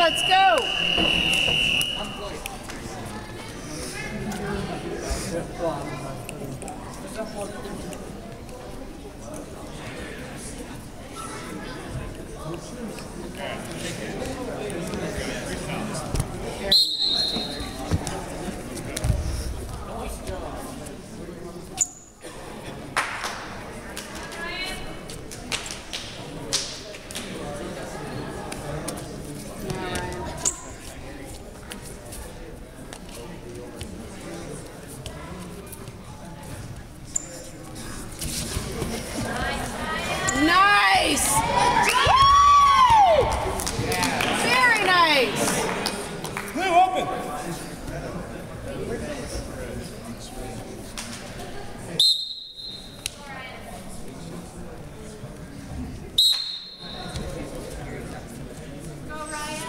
let's go. Nice! Woo! Very nice! Blue open! Go, Ryan.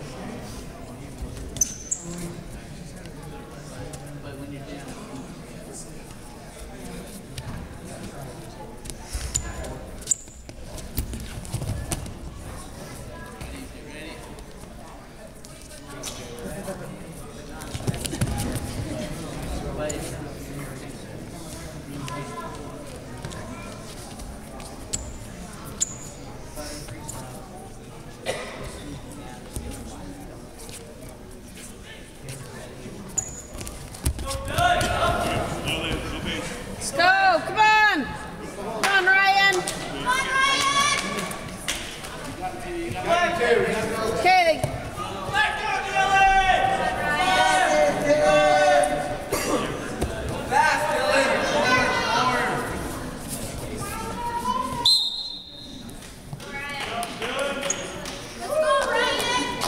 Let's go, come on! Come on, Ryan! Come on, Ryan. Okay, Let's go, Ryan.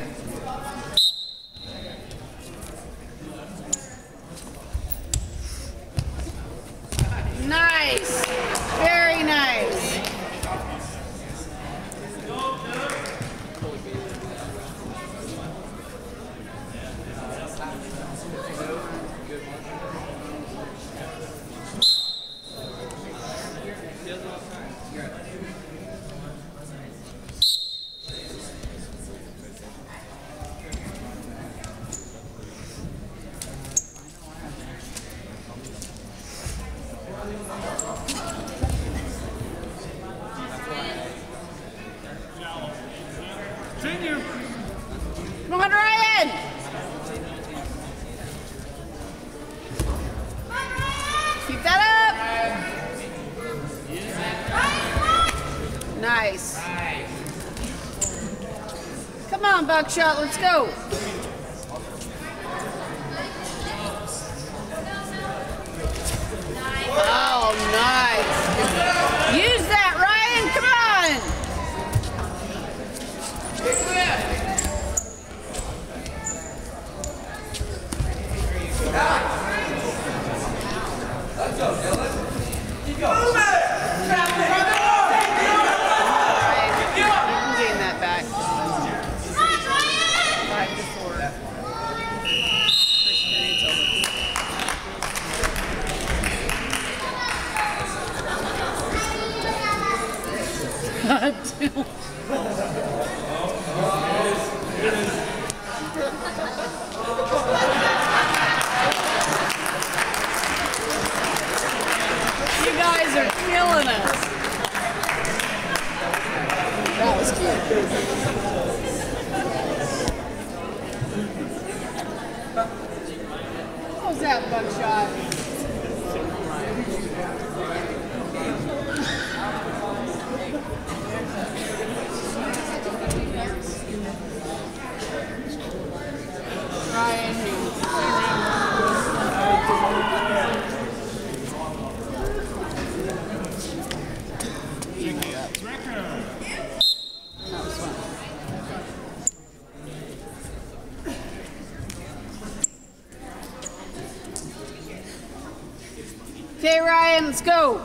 nice! Very nice! Continue. Come on, Ryan! Keep that up! Nice. Come on, Buckshot, let's go. Oh, nice. Use that, Ryan, come on! Let's go, Dylan. Keep going. Move it! You can gain that back. Right before. First period's over. You guys are killing us. That was cute. What was that, Buckshot? Okay, Ryan, let's go.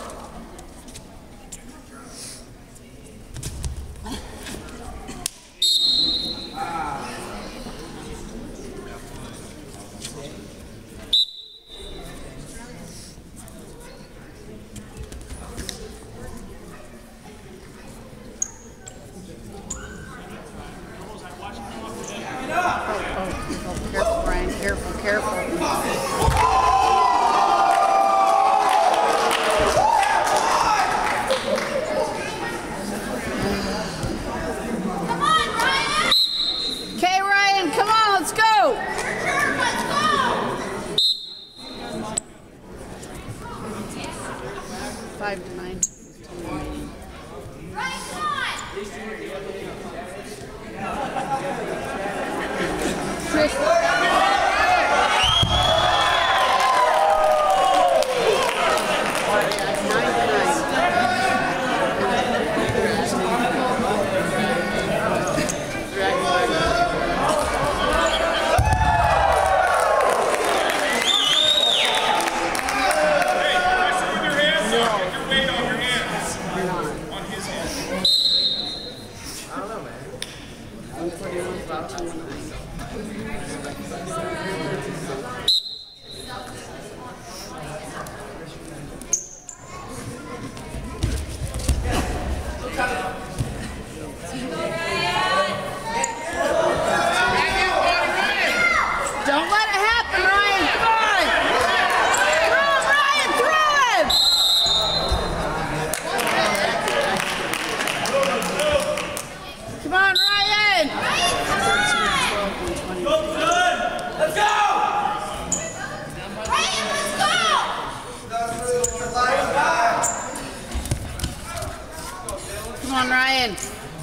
on, Ryan.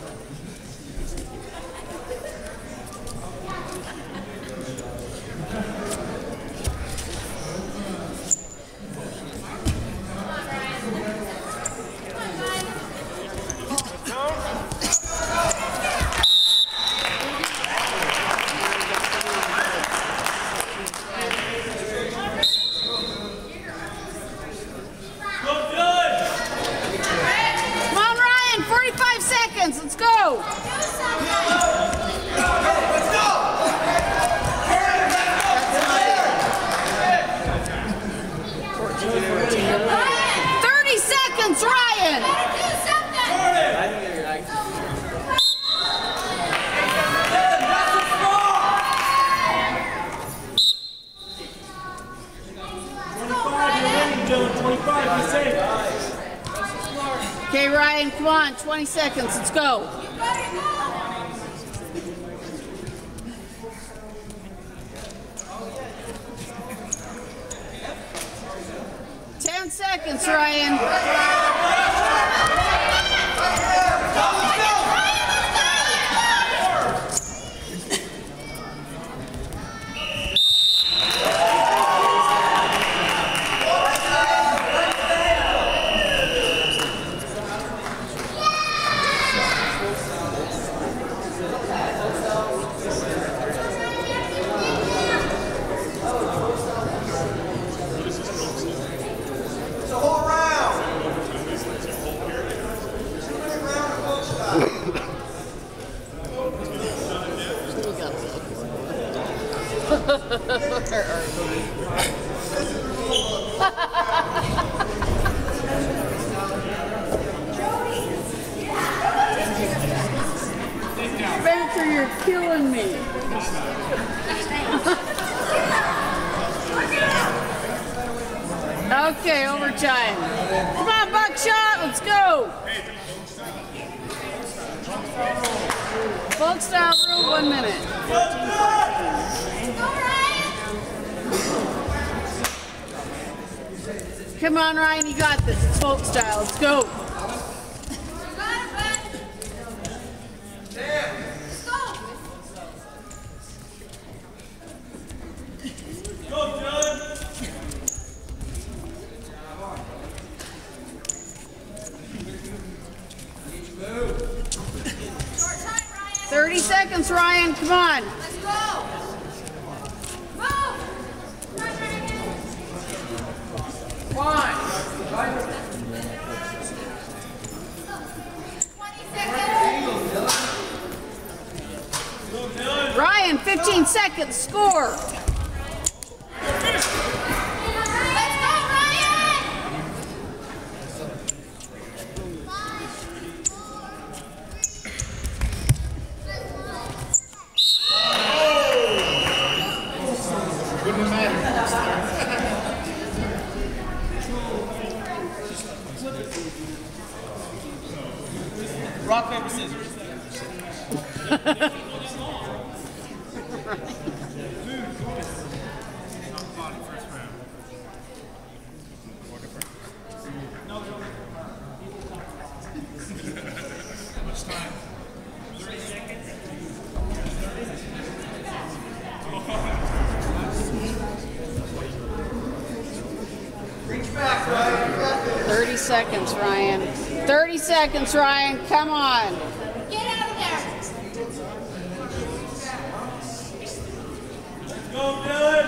Let's go! 30 seconds, Ryan! Okay, Ryan, come on, 20 seconds, let's go. 10 seconds, Ryan. Spencer, you're killing me. Okay, overtime. Come on, Buckshot, let's go. Folk style rule, 1 minute. Come on, Ryan, you got this. It's folk style. Let's go. Go, John. 30 seconds, Ryan. Come on. Let's go. Move. 20 seconds. Ryan, 15 seconds. Score. Let's go, Ryan. Rock, paper, scissors. 30 seconds, Ryan. 30 seconds, Ryan. Come on. Get out of there. Go, Dylan.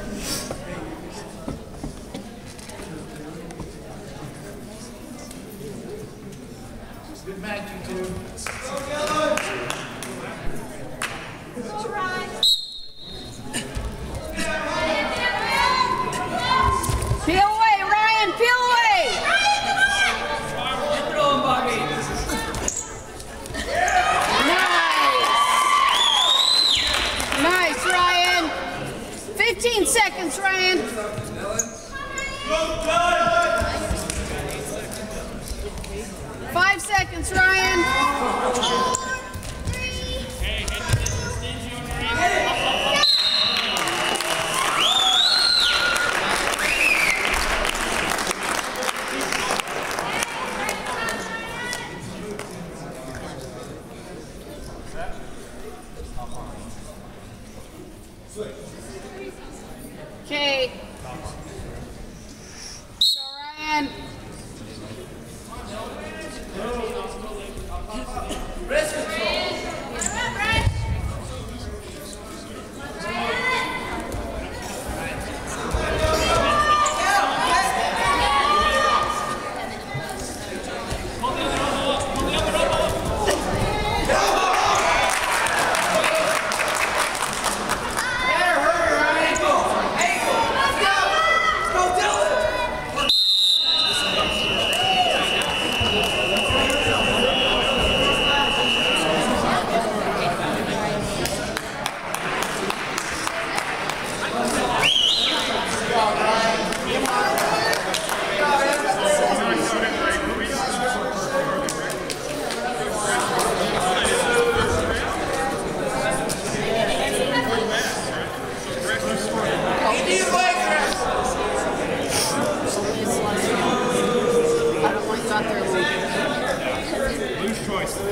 Good match, you two. Go, Dylan. Go, Ryan. Peel away, Ryan. Peel away. Get through him, Bobby. Nice, Ryan. 15 seconds, Ryan. Go, Dylan. 5 seconds, Ryan.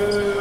Good.